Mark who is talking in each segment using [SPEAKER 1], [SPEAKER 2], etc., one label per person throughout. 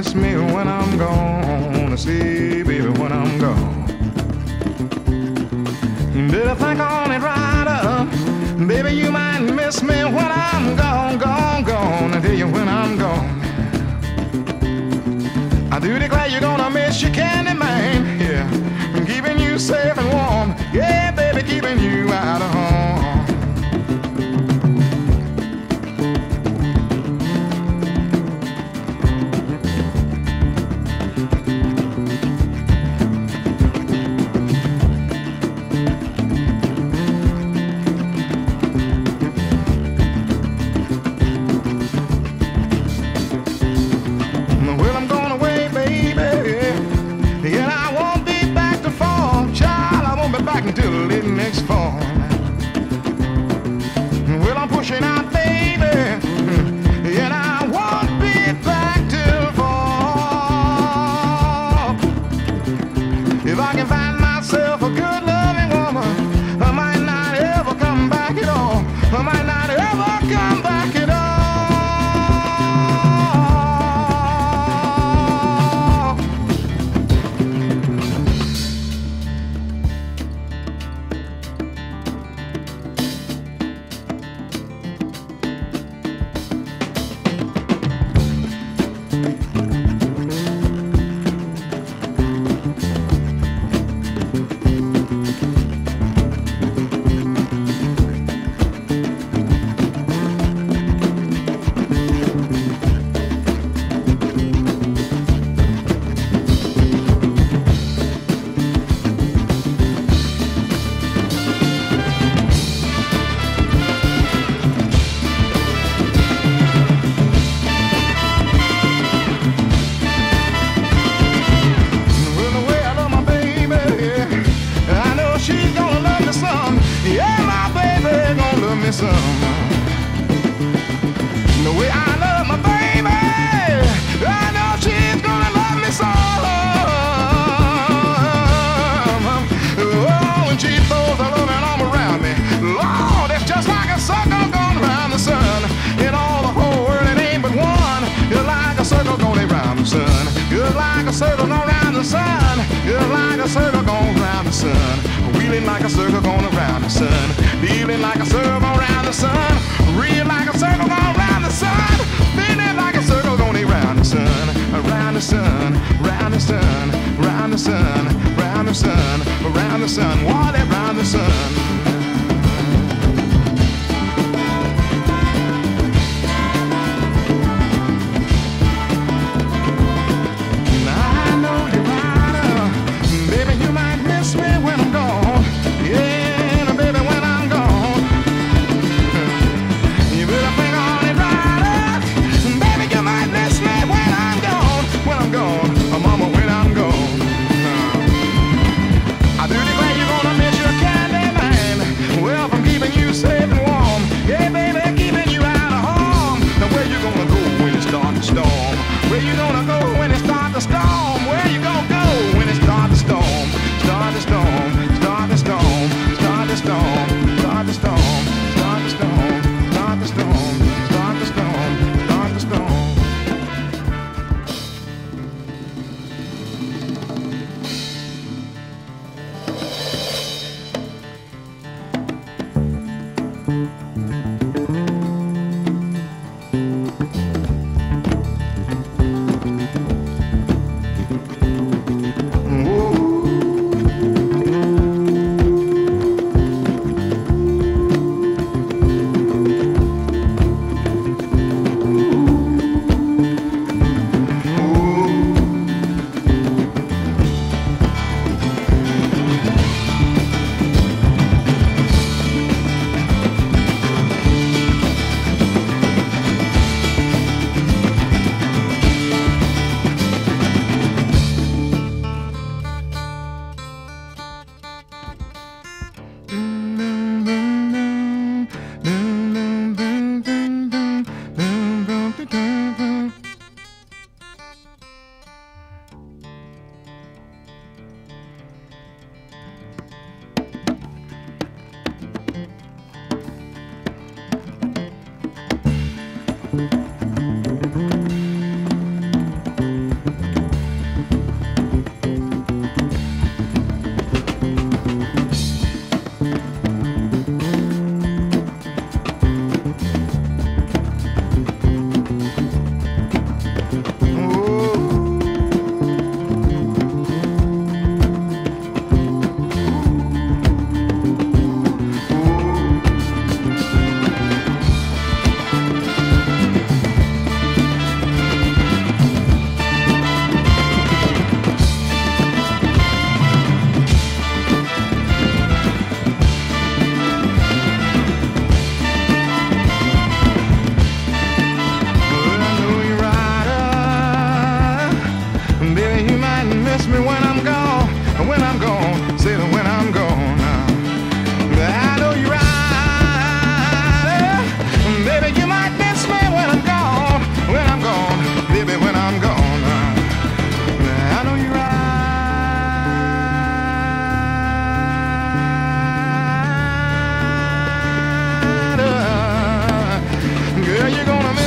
[SPEAKER 1] miss me when I'm gone. See, baby, when I'm gone. Did I think on it right up? Baby, you might miss me when I'm gone, gone, gone. I tell you when I'm gone. I do declare you're gonna miss your candy man. Yeah, I'm keeping you safe and warm. Yeah, baby, keeping you out of harm. Until late next fall. Well, I'm pushing out, baby, and I won't be back till fall. If I can find myself a good loving woman, I might not ever come back at all. I might not ever come back at all. The way I love my baby, I know she's gonna love me some. Oh, when she throws her loving arm around me, Lord, it's just like a circle going around the sun. In all the whole world, it ain't but one. Just like a circle going around the sun. Just like a circle going around the sun. Just like a circle going around the sun. Wheeling like a circle going around the sun. Feeling like a circle going around the sun. Real like a circle going around the sun. Feeling like a circle going around the sun. Around the sun, round the sun, round the sun, round the sun, around the sun, what around the sun.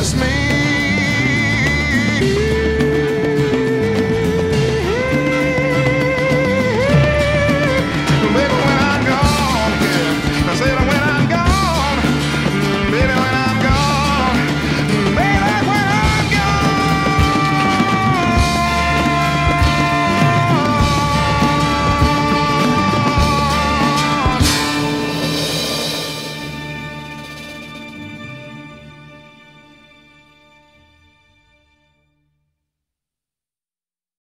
[SPEAKER 1] me.